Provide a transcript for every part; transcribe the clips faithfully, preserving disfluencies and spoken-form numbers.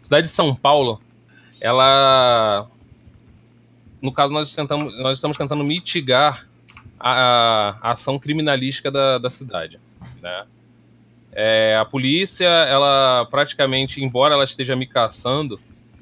cidade de São Paulo, ela... No caso, nós, tentamos, nós estamos tentando mitigar a, a ação criminalística da, da cidade, né? É, a polícia, ela praticamente, embora ela esteja me caçando,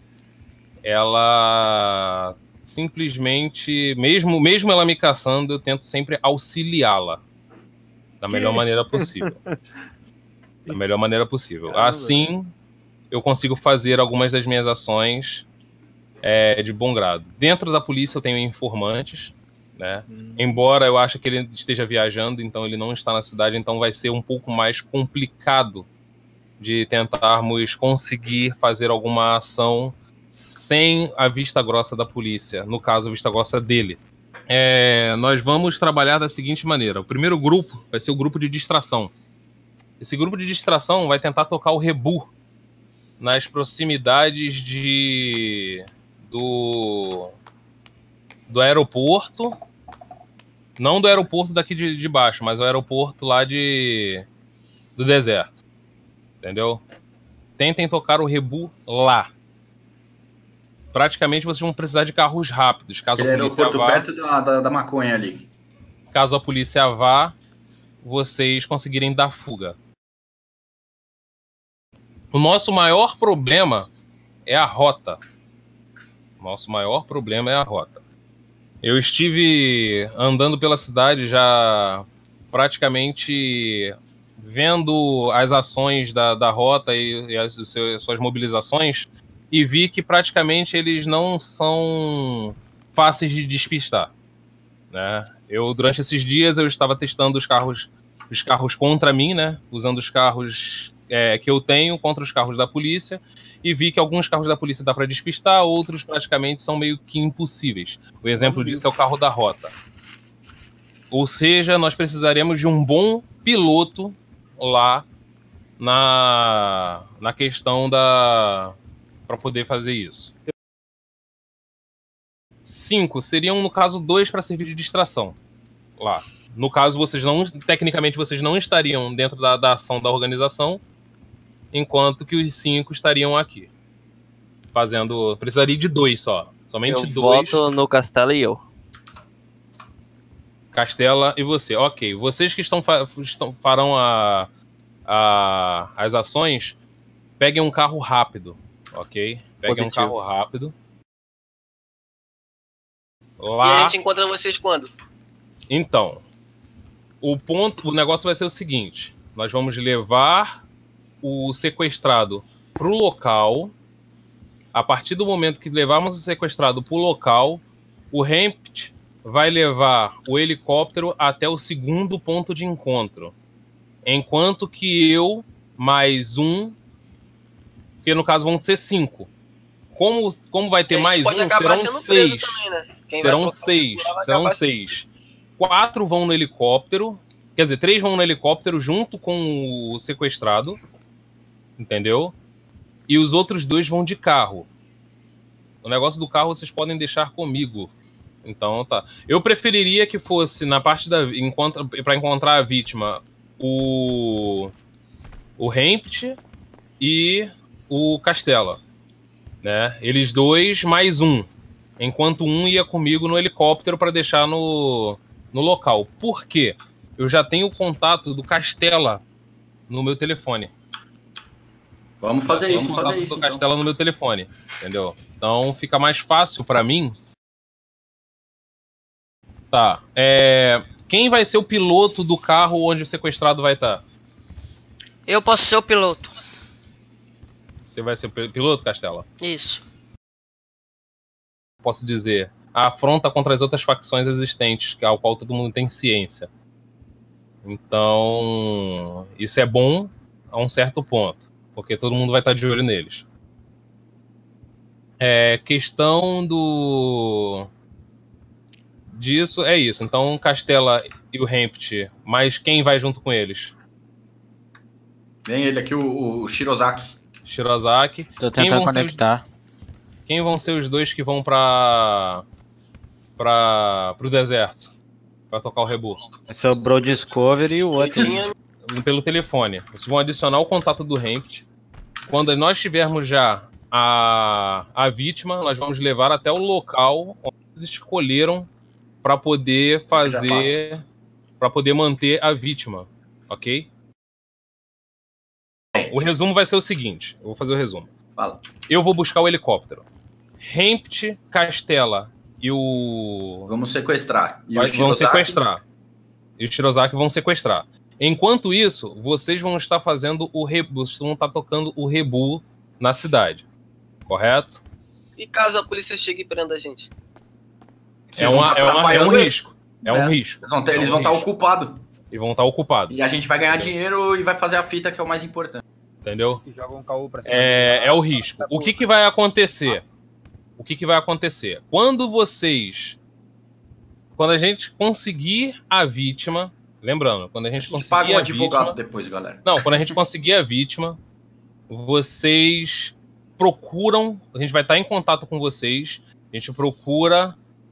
ela simplesmente, mesmo, mesmo ela me caçando, eu tento sempre auxiliá-la da melhor maneira possível. Da melhor maneira possível. Assim, eu consigo fazer algumas das minhas ações é, de bom grado. Dentro da polícia eu tenho informantes, né? Hum. Embora eu ache que ele esteja viajando, então ele não está na cidade, então vai ser um pouco mais complicado de tentarmos conseguir fazer alguma ação sem a vista grossa da polícia, no caso a vista grossa dele. É, nós vamos trabalhar da seguinte maneira: o primeiro grupo vai ser o grupo de distração. Esse grupo de distração vai tentar tocar o rebu nas proximidades de do do aeroporto. Não do aeroporto daqui de, de baixo, mas o aeroporto lá de do deserto. Entendeu? Tentem tocar o rebu lá. Praticamente vocês vão precisar de carros rápidos. Caso Ele a polícia aeroporto vá, perto da, da, da maconha ali. Caso a polícia vá, vocês conseguirem dar fuga. O nosso maior problema é a rota. O nosso maior problema é a rota. Eu estive andando pela cidade já praticamente vendo as ações da, da rota e, e as, as suas mobilizações e vi que praticamente eles não são fáceis de despistar, né? Eu, durante esses dias, eu estava testando os carros, os carros contra mim, né? Usando os carros é, que eu tenho contra os carros da polícia, e vi que alguns carros da polícia dá para despistar, outros praticamente são meio que impossíveis. O exemplo disso é o carro da rota. Ou seja, nós precisaremos de um bom piloto lá na, na questão da... para poder fazer isso. Cinco seriam, no caso, dois para servir de distração lá. No caso, vocês não, tecnicamente, vocês não estariam dentro da, da ação da organização, enquanto que os cinco estariam aqui. Fazendo... Precisaria de dois só. Somente eu dois. Eu voto no Castelo e eu. Castela e você. Ok. Vocês que estão, fa estão farão a, a, as ações, peguem um carro rápido. Ok? Peguem Positivo. um carro rápido. Lá... E a gente encontra vocês quando? Então, o ponto, o negócio vai ser o seguinte: nós vamos levar o sequestrado pro local. A partir do momento que levarmos o sequestrado pro local, o Hempt vai levar o helicóptero até o segundo ponto de encontro. Enquanto que eu, mais um, porque no caso vão ser cinco. Como, como vai ter mais um, serão seis. Também, né? Serão seis. Serão seis. Quatro vão no helicóptero. Quer dizer, três vão no helicóptero junto com o sequestrado. Entendeu? E os outros dois vão de carro. O negócio do carro vocês podem deixar comigo. Então tá. Eu preferiria que fosse na parte da... Encontra, para encontrar a vítima, o... O Hempt e o Castela. Né? Eles dois mais um. Enquanto um ia comigo no helicóptero para deixar no, no local. Por quê? Eu já tenho o contato do Castela no meu telefone. Vamos fazer isso, vamos fazer isso. Do então. Castela no meu telefone, entendeu? Então fica mais fácil para mim. Tá. É... Quem vai ser o piloto do carro onde o sequestrado vai estar? Eu posso ser o piloto. Você vai ser o piloto, Castela? Isso. Posso dizer, a afronta contra as outras facções existentes, ao qual todo mundo tem ciência. Então, isso é bom a um certo ponto, porque todo mundo vai estar de olho neles. É, questão do... disso, é isso. Então, Castela e o Hempt, mas quem vai junto com eles? Vem ele aqui, o, o Shirozaki. Shirozaki. Tô tentando conectar. Os... Quem vão ser os dois que vão pra... pra... pro deserto? Pra tocar o rebu? Esse é o Bro Discovery e o outro. Pelo telefone. Vocês vão adicionar o contato do Hempt. Quando nós tivermos já a, a vítima, nós vamos levar até o local onde eles escolheram para poder fazer, para poder manter a vítima, ok? O resumo vai ser o seguinte, eu vou fazer o resumo. Fala. Eu vou buscar o helicóptero. Hempt, Castela e o... Vamos sequestrar. E Vai, o vão Shirozaki? sequestrar. E o Shirozaki vão sequestrar. Enquanto isso, vocês vão estar fazendo o rebu, vocês vão estar tocando o rebu na cidade. Correto? E caso a polícia chegue e prenda a gente? É, uma, é, uma, é um risco. É, é um risco. Eles vão, ter, é eles um vão estar risco. ocupados. E vão estar ocupados. E a gente vai ganhar dinheiro e vai fazer a fita, que é o mais importante. Entendeu? E joga um caô pra cima É, dele. é o risco. O que, que vai acontecer? O que, que vai acontecer? Quando vocês... Quando a gente conseguir a vítima... Lembrando, quando a gente, A gente conseguir paga um a advogado vítima, depois, galera. Não, quando a gente conseguir a vítima, vocês procuram... A gente vai estar em contato com vocês. A gente procura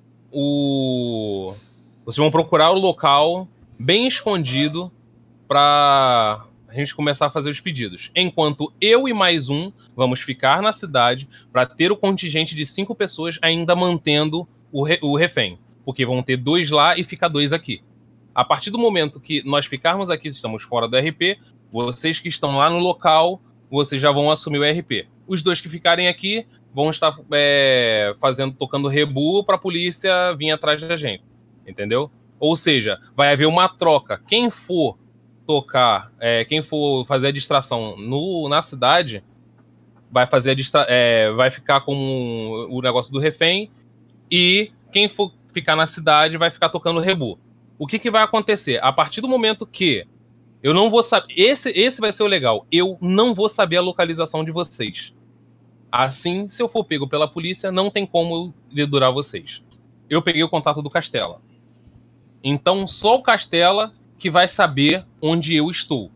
o... Vocês vão procurar o local bem escondido para a gente começar a fazer os pedidos. Enquanto eu e mais um vamos ficar na cidade para ter o contingente de cinco pessoas ainda mantendo o, re, o refém. Porque vão ter dois lá e fica dois aqui. A partir do momento que nós ficarmos aqui, estamos fora do R P, vocês que estão lá no local, vocês já vão assumir o R P. Os dois que ficarem aqui vão estar é, fazendo, tocando rebu para a polícia vir atrás da gente. Entendeu? Ou seja, vai haver uma troca. Quem for tocar, é, quem for fazer a distração no, na cidade, vai fazer a distra é, vai ficar com o negócio do refém, e quem for ficar na cidade vai ficar tocando rebu. O que, que vai acontecer? A partir do momento que eu não vou saber... Esse, esse vai ser o legal. Eu não vou saber a localização de vocês. Assim, se eu for pego pela polícia, não tem como dedurar vocês. Eu peguei o contato do Castela. Então, só o Castela que vai saber onde eu estou.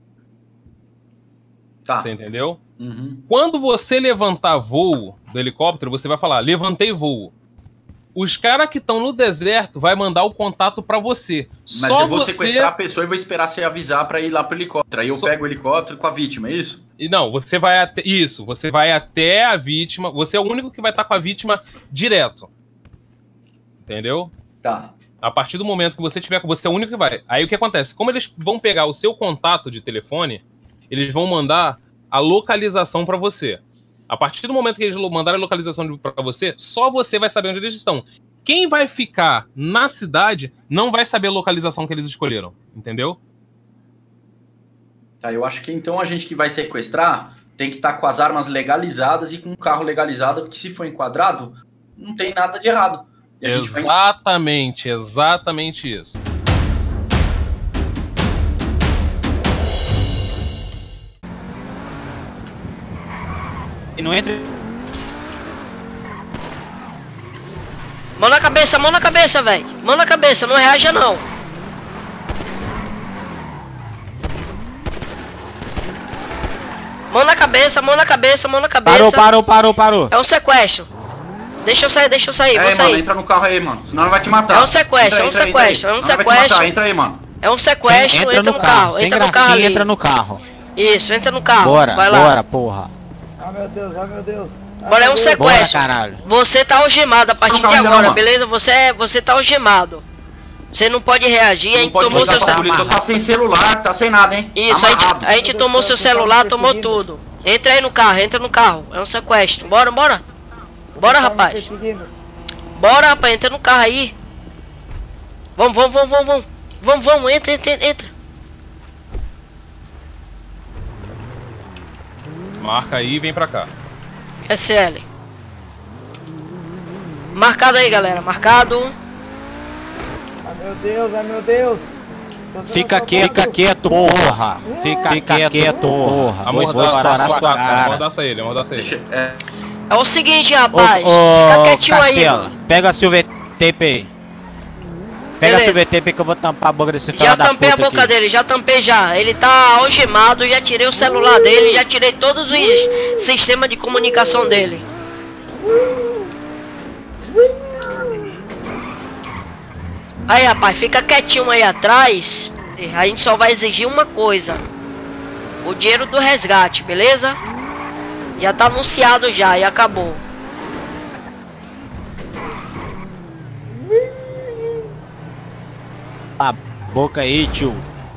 Tá. Você entendeu? Uhum. Quando você levantar voo do helicóptero, você vai falar, levantei voo. Os caras que estão no deserto vai mandar o contato pra você. Mas Só eu vou você... sequestrar a pessoa e vou esperar você avisar pra ir lá pro helicóptero. Aí eu Só... pego o helicóptero com a vítima, é isso? E não, você vai até... Isso, você vai até a vítima. Você é o único que vai estar com a vítima direto. Entendeu? Tá. A partir do momento que você tiver com... Você é o único que vai. Aí o que acontece? Como eles vão pegar o seu contato de telefone, eles vão mandar a localização pra você. A partir do momento que eles mandarem a localização pra você, só você vai saber onde eles estão. Quem vai ficar na cidade não vai saber a localização que eles escolheram. Entendeu? Tá, eu acho que então a gente que vai sequestrar tem que estar com as armas legalizadas e com o carro legalizado, porque se for enquadrado, não tem nada de errado. E a gente vai... Exatamente, exatamente isso. E não entra. Mão na cabeça, mão na cabeça, velho. Mão na cabeça, não reaja não. Mão na cabeça, mão na cabeça, mão na cabeça. Parou, parou, parou, parou. É um sequestro. Deixa eu sair, deixa eu sair, É, vou sair. mano, entra no carro aí, mano. Senão não vai te matar. É um sequestro, Entra, é um entra, sequestro, entra é um Não vai te sequestro. matar, entra aí, mano. É um sequestro, entra, entra no carro, sem entra no carro gracinha, ali. entra no carro. Isso, entra no carro. Bora, vai lá. bora, porra. Ah, meu Deus, ah, meu Deus. Ah, Bora, é meu um Deus. sequestro. Bora, caralho. Você tá algemado a partir Não, de calma, agora, não, beleza? Você, é, você tá algemado. Você não pode reagir, a Não gente pode tomou ligar seu pra celular. polícia, tá sem celular, tá sem nada, hein? Isso, Tá a gente, amarrado. a gente tomou seu celular, tomou tudo. Entra aí no carro, entra no carro. É um sequestro. Bora, bora. Bora, rapaz. Bora, rapaz, entra no carro aí. Vamos, vamos, vamos, vamos, vamos. Vamos, vamos, entra, entra, entra. Marca aí e vem pra cá. S L. Marcado aí, galera, marcado. Ah, meu Deus, ah, meu Deus. Tô sendo Fica quieto, fica assaltado. quieto, porra. Fica, fica quieto, porra. Vou Amordaça, estourar a sua cara. amordaça ele, amordaça ele. Deixa, é, É o seguinte, Ô, rapaz. Fica ô, quietinho aí, Castela, mano. pega a Silver Tape aí. Pega Beleza. a Silver Tape que eu vou tampar a boca desse filho Já da tampei a puta boca aqui. dele, já tampei já. Ele tá algemado, já tirei o celular dele, já tirei todos os sistemas de comunicação dele. Aí, rapaz, fica quietinho aí atrás. A gente só vai exigir uma coisa: o dinheiro do resgate, beleza? Já tá anunciado já e acabou. A boca aí, tio.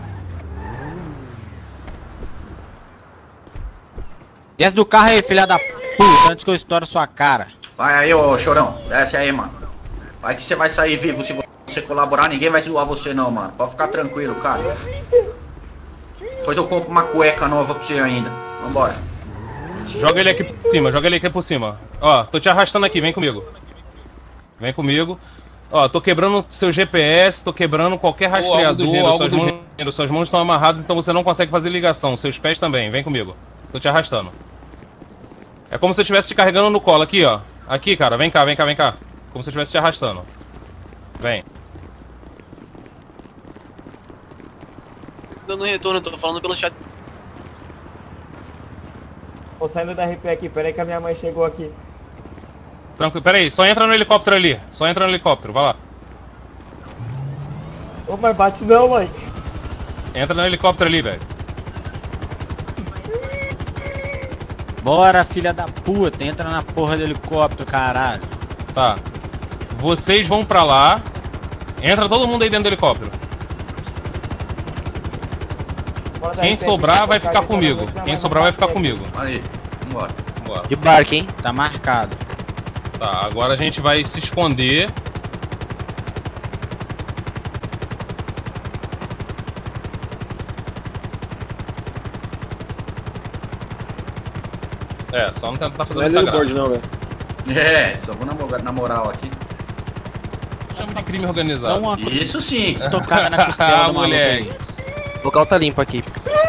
Desce do carro aí, filha da puta, antes que eu estoure sua cara. Vai aí, ô chorão. Desce aí, mano. Vai que você vai sair vivo se você colaborar. Ninguém vai zoar você não, mano. Pode ficar tranquilo, cara. Depois eu compro uma cueca nova pra você ainda. Vambora. Joga ele aqui por cima, joga ele aqui por cima. Ó, tô te arrastando aqui, vem comigo. Vem comigo. Ó, tô quebrando seu G P S, tô quebrando qualquer rastreador, algo do gênero, algo suas, do mãos, gênero. Suas mãos estão amarradas, então você não consegue fazer ligação. Seus pés também, vem comigo. Tô te arrastando. É como se eu estivesse te carregando no colo, aqui, ó. Aqui, cara, vem cá, vem cá, vem cá. Como se eu estivesse te arrastando. Vem. Dando retorno, eu tô falando pelo chat. Tô saindo da R P aqui, peraí que a minha mãe chegou aqui. Tranquilo, pera aí, só entra no helicóptero ali. Só entra no helicóptero, vai lá. Ô, mas bate não, mãe. Entra no helicóptero ali, velho. Bora, filha da puta, entra na porra do helicóptero, caralho. Tá. Vocês vão pra lá. Entra todo mundo aí dentro do helicóptero. Quem sobrar vai ficar comigo. Quem sobrar vai ficar comigo. Aí, vambora. Vambora. De barco, hein? Tá marcado. Tá, agora a gente vai se esconder. É, só não tentar fazer muita graça. Não, velho. É, só vou na, na moral aqui. Chama de crime organizado. Então, uma Isso sim. tocada na costela do maluco aí. O local tá limpo aqui.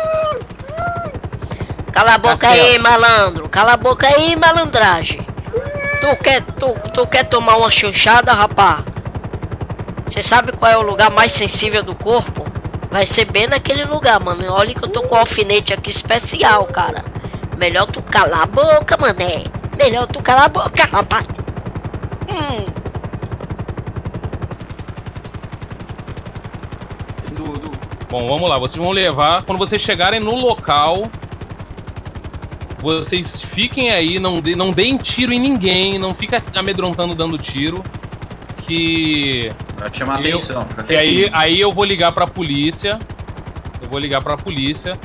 Cala a boca Castel. aí, malandro. Cala a boca aí, malandragem. Tu quer, tu, tu quer tomar uma chanchada, rapá? Você sabe qual é o lugar mais sensível do corpo? Vai ser bem naquele lugar, mano. Olha que eu tô com um alfinete aqui especial, cara. Melhor tu calar a boca, mané. Melhor tu calar a boca, rapaz. Hum. Do, do... Bom, vamos lá. Vocês vão levar. Quando vocês chegarem no local, vocês fiquem aí, não, de, não deem tiro em ninguém, não fica amedrontando dando tiro. Que. Pra te chamar a eu, atenção, fica que aí, quietinho. aí eu vou ligar pra polícia. Eu vou ligar pra polícia.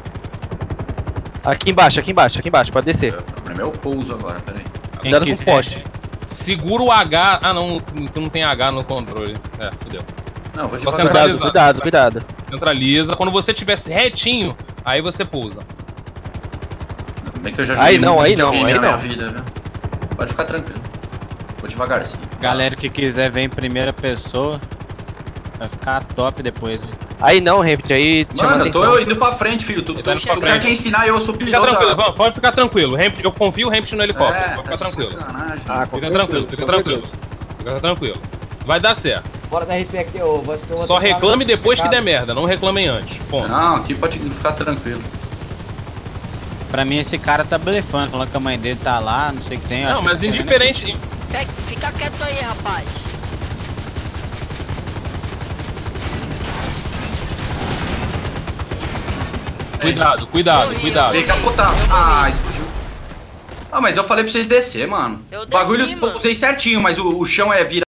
Aqui embaixo, aqui embaixo, aqui embaixo, pode descer. O problema é o pouso agora, peraí. Quem Cuidado com o quiser. poste. Segura o H. Ah, não, tu não tem H no controle. É, fudeu. Não, vou Só devagar. centralizar. Cuidado, cuidado, cuidado. Centraliza. Quando você estiver retinho, aí você pousa. Bem que eu já Aí joguei não, muito aí não, videogame aí na minha não. vida, viu? Pode ficar tranquilo. Vou devagarzinho. Galera que quiser ver em primeira pessoa, vai ficar top depois. Hein? Aí não, Ramped, aí chama Mano, eu tô atenção. indo pra frente, filho. Tu, tu, Tá indo pra tu frente. já quer ensinar eu, eu sou Fica piloto. tranquilo, da- vamos, pode ficar tranquilo. Ramp- eu confio o Ramped no helicóptero. É, pode tá ficar de tranquilo. sacanagem. Ah, com Fica certeza, tranquilo, com fica certeza. tranquilo. Fica tranquilo. Vai dar certo. Bora da R P aqui, ô. Vou, acho que eu vou Só tentar- reclame depois que der merda, não reclamem antes. Ponto. Não, aqui pode ficar tranquilo. Pra mim esse cara tá blefando, falando que a mãe dele tá lá, não sei o que tem. eu Não, acho mas que indiferente. Fica- Fica quieto aí, rapaz. Cuidado, cuidado, cuidado. Vem capotar. Ah, explodiu. Ah, mas eu falei pra vocês descer, mano. Eu O bagulho desci, eu mano. usei certinho, mas o, o chão é virado.